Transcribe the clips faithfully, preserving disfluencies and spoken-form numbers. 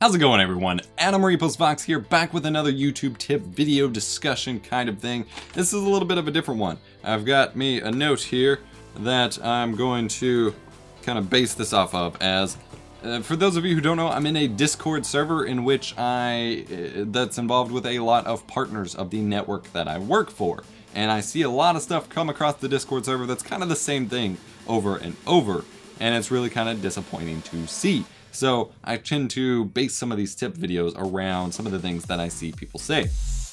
How's it going, everyone? Adam ReposVox here, back with another YouTube tip video discussion kind of thing. This is a little bit of a different one. I've got me a note here that I'm going to kind of base this off of as, uh, for those of you who don't know, I'm in a Discord server in which I, uh, that's involved with a lot of partners of the network that I work for. And I see a lot of stuff come across the Discord server that's kind of the same thing over and over. And it's really kind of disappointing to see. So I tend to base some of these tip videos around some of the things that I see people say.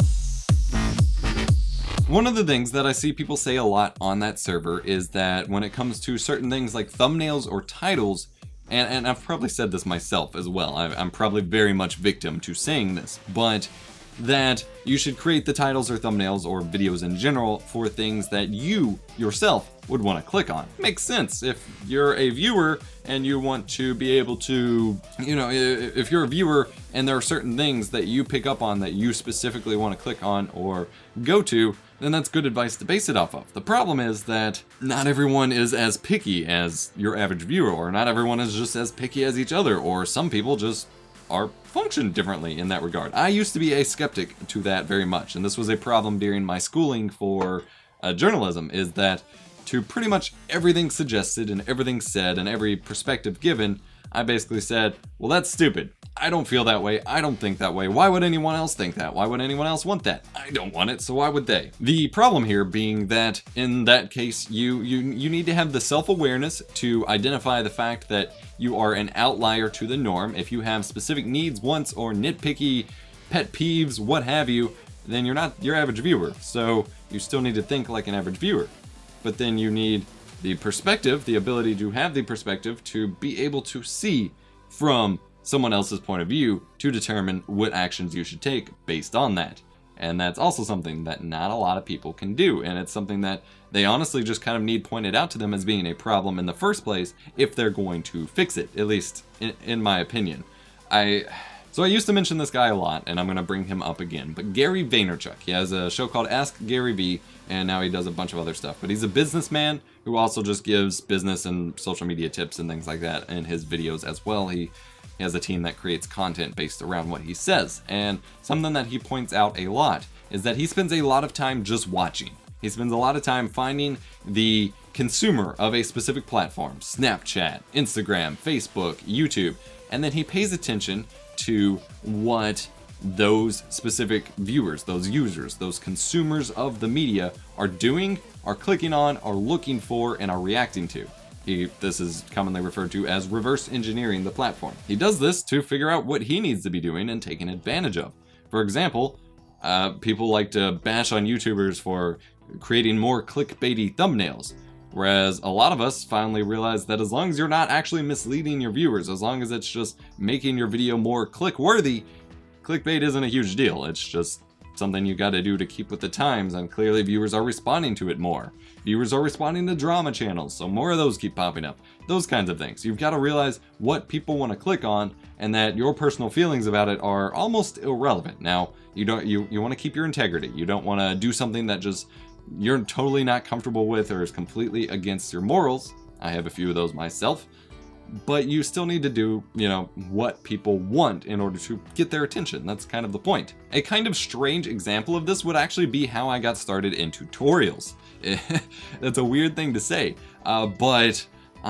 One of the things that I see people say a lot on that server is that when it comes to certain things like thumbnails or titles, and, and I've probably said this myself as well, I, I'm probably very much victim to saying this, but that you should create the titles or thumbnails or videos in general for things that you yourself would want to click on. Makes sense. If you're a viewer and you want to be able to, you know, if you're a viewer and there are certain things that you pick up on that you specifically want to click on or go to, then that's good advice to base it off of. The problem is that not everyone is as picky as your average viewer, or not everyone is just as picky as each other, or some people just are function differently in that regard. I used to be a skeptic to that very much, and this was a problem during my schooling for uh, journalism, is that to pretty much everything suggested and everything said and every perspective given, I basically said, well, that's stupid. I don't feel that way. I don't think that way. Why would anyone else think that? Why would anyone else want that? I don't want it, so why would they? The problem here being that in that case, you, you, you need to have the self-awareness to identify the fact that you are an outlier to the norm. If you have specific needs, wants, or nitpicky pet peeves, what have you, then you're not your average viewer. So you still need to think like an average viewer. But then you need the perspective, the ability to have the perspective to be able to see from someone else's point of view to determine what actions you should take based on that. And that's also something that not a lot of people can do, and it's something that they honestly just kind of need pointed out to them as being a problem in the first place if they're going to fix it, at least in, in my opinion. I So I used to mention this guy a lot, and I'm going to bring him up again, but Gary Vaynerchuk. He has a show called Ask Gary Vee, and now he does a bunch of other stuff. But he's a businessman who also just gives business and social media tips and things like that in his videos as well. He He has a team that creates content based around what he says. And something that he points out a lot is that he spends a lot of time just watching. He spends a lot of time finding the consumer of a specific platform, Snapchat, Instagram, Facebook, YouTube, and then he pays attention to what those specific viewers, those users, those consumers of the media are doing, are clicking on, are looking for, and are reacting to. He, this is commonly referred to as reverse engineering the platform. He does this to figure out what he needs to be doing and taking advantage of. For example, uh, people like to bash on YouTubers for creating more clickbaity thumbnails, whereas a lot of us finally realize that as long as you're not actually misleading your viewers, as long as it's just making your video more click-worthy, clickbait isn't a huge deal. It's just something you got to do to keep with the times, and clearly viewers are responding to it more. Viewers are responding to drama channels, so more of those keep popping up. Those kinds of things. You've got to realize what people want to click on, and that your personal feelings about it are almost irrelevant. Now, you don't you, you want to keep your integrity. You don't want to do something that just you're totally not comfortable with or is completely against your morals. I have a few of those myself. But you still need to do, you know, what people want in order to get their attention. That's kind of the point. A kind of strange example of this would actually be how I got started in tutorials. That's a weird thing to say, uh, but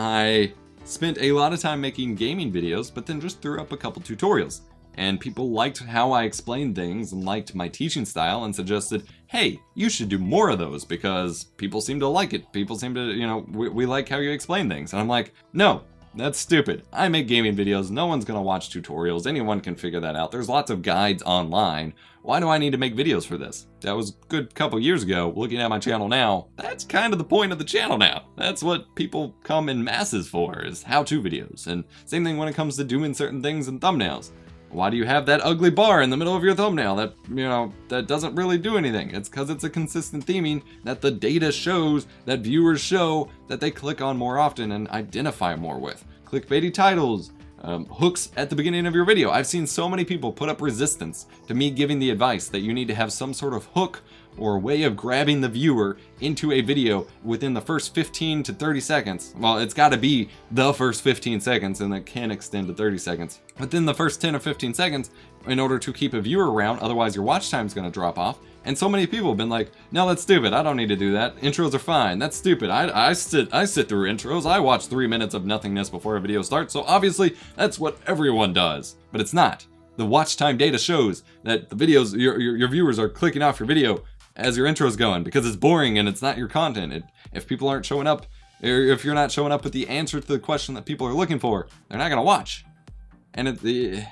I spent a lot of time making gaming videos, but then just threw up a couple tutorials. And people liked how I explained things and liked my teaching style and suggested, hey, you should do more of those because people seem to like it. People seem to, you know, we, we like how you explain things. And I'm like, no. That's stupid. I make gaming videos. No one's gonna watch tutorials. Anyone can figure that out. There's lots of guides online. Why do I need to make videos for this? That was a good couple years ago. Looking at my channel now, that's kind of the point of the channel now. That's what people come in masses for, is how-to videos. And same thing when it comes to doing certain things in thumbnails. Why do you have that ugly bar in the middle of your thumbnail that, you know, that doesn't really do anything? It's because it's a consistent theming that the data shows, that viewers show, that they click on more often and identify more with. Clickbaity titles, um, hooks at the beginning of your video. I've seen so many people put up resistance to me giving the advice that you need to have some sort of hook or way of grabbing the viewer into a video within the first fifteen to thirty seconds. Well, it's got to be the first fifteen seconds, and it can extend to thirty seconds. Within the first ten or fifteen seconds, in order to keep a viewer around, otherwise your watch time is going to drop off. And so many people have been like, no, that's stupid, I don't need to do that. Intros are fine, that's stupid. I, I, sit, I sit through intros, I watch three minutes of nothingness before a video starts, so obviously that's what everyone does. But it's not. The watch time data shows that the videos, your, your, your viewers are clicking off your video as your intro's going because it's boring and it's not your content. It, if people aren't showing up, or if you're not showing up with the answer to the question that people are looking for, they're not gonna watch. And it, the,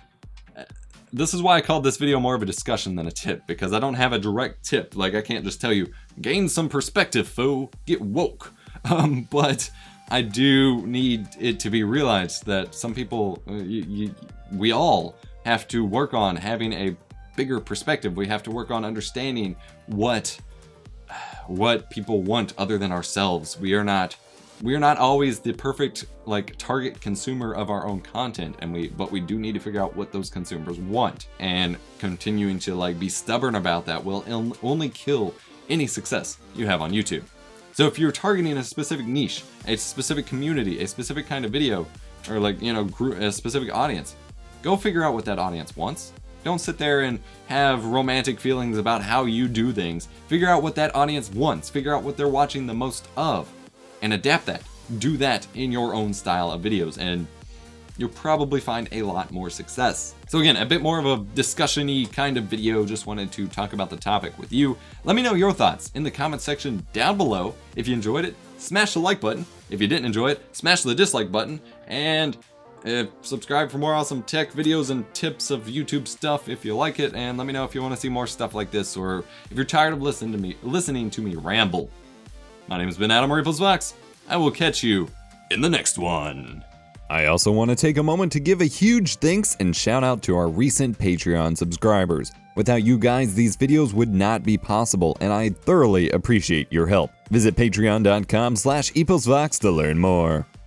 this is why I called this video more of a discussion than a tip, because I don't have a direct tip. Like, I can't just tell you, gain some perspective, fool, get woke. Um, but I do need it to be realized that some people, uh, you, you, we all have to work on having a bigger perspective. We have to work on understanding what, what people want other than ourselves. We are not We are not always the perfect like target consumer of our own content, and we but we do need to figure out what those consumers want, and continuing to like be stubborn about that will only kill any success you have on YouTube. So if you're targeting a specific niche, a specific community, a specific kind of video, or like, you know, a specific audience, go figure out what that audience wants. Don't sit there and have romantic feelings about how you do things. Figure out what that audience wants. Figure out what they're watching the most of, and adapt that. Do that in your own style of videos, and you'll probably find a lot more success. So again, a bit more of a discussion-y kind of video. Just wanted to talk about the topic with you. Let me know your thoughts in the comment section down below. If you enjoyed it, smash the like button. If you didn't enjoy it, smash the dislike button. And uh, subscribe for more awesome tech videos and tips of YouTube stuff if you like it. And let me know if you want to see more stuff like this, or if you're tired of listening to me, listening to me ramble. My name has been Adam Vox. I will catch you in the next one. I also want to take a moment to give a huge thanks and shout out to our recent Patreon subscribers. Without you guys, these videos would not be possible, and I thoroughly appreciate your help. Visit patreon dot com slash eposvox to learn more.